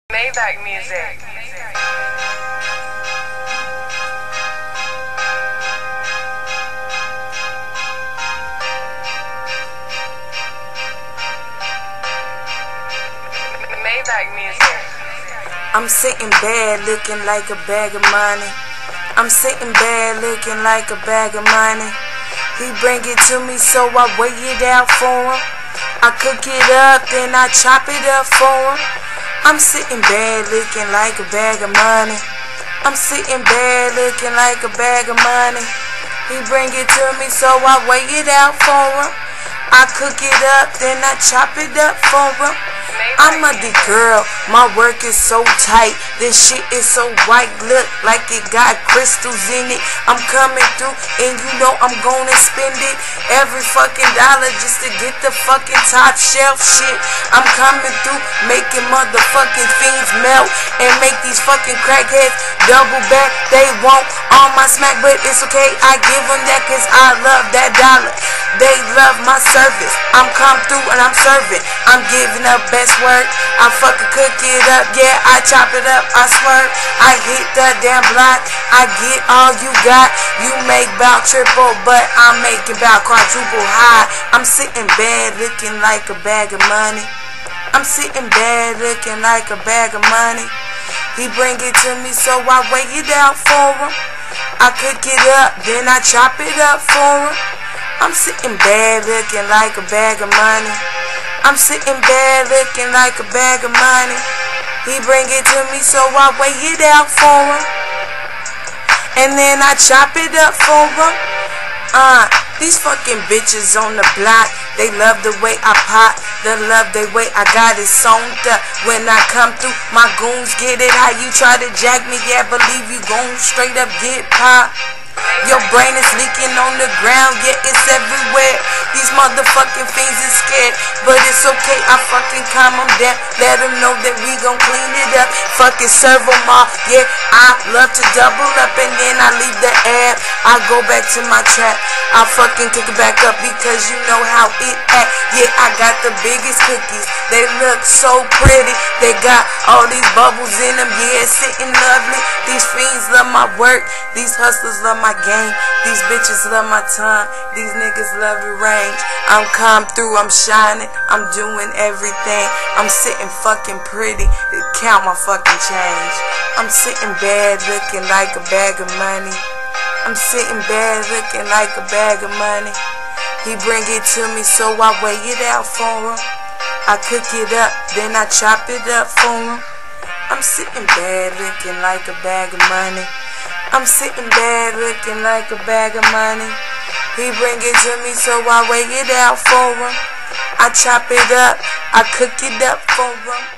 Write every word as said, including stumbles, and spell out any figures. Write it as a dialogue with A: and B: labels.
A: Maybach music. Maybach music.
B: I'm sitting bad looking like a bag of money. I'm sitting bad looking like a bag of money. He bring it to me so I weigh it out for him. I cook it up, then I chop it up for him. I'm sitting bad looking like a bag of money. I'm sitting bad looking like a bag of money. He bring it to me so I weigh it out for him. I cook it up, then I chop it up for him. I'm a the girl, my work is so tight. This shit is so white, look like it got crystals in it. I'm coming through and you know I'm gonna spend it. Every fucking dollar just to get the fucking top shelf shit. I'm coming through making motherfucking things melt and make these fucking crackheads double back. They want all my smack, but it's okay, I give them that cause I love that dollar. They love my service. I'm come through and I'm serving. I'm giving up best work. I fucking cook it up, yeah, I chop it up, I swear. I hit the damn block, I get all you got. You make bout triple, but I'm making bout quadruple high. I'm sitting bad looking like a bag of money. I'm sitting bad looking like a bag of money. He bring it to me so I weigh it out for him. I cook it up, then I chop it up for him. I'm sitting bad looking like a bag of money. I'm sitting bad looking like a bag of money. He bring it to me so I weigh it out for him. And then I chop it up for him. Uh, these fucking bitches on the block, they love the way I pop. They love the way I got it sewn up. When I come through, my goons get it. How you try to jack me, yeah, believe you gon' straight up get popped. Your brain is leaking on the ground, yeah, it's everywhere. These motherfucking fiends is scared, but it's okay, I fucking calm them down. Let them know that we gon' clean it up. Fucking serve them all, yeah, I love to double up and then I leave the app. I go back to my trap, I fucking cook it back up because you know how it act. Yeah, I got the biggest cookies, they look so pretty. They got all these bubbles in them, yeah, sitting lovely. These fiends love my work, these hustlers love my game. These bitches love my time, these niggas love the range. I'm come through, I'm shining, I'm doing everything. I'm sitting fucking pretty, count my fucking change. I'm sitting bad looking like a bag of money. I'm sitting bad looking like a bag of money. He bring it to me so I weigh it out for him. I cook it up, then I chop it up for him. I'm sitting bad looking like a bag of money. I'm sitting bad looking like a bag of money. He bring it to me so I weigh it out for him. I chop it up, I cook it up for him.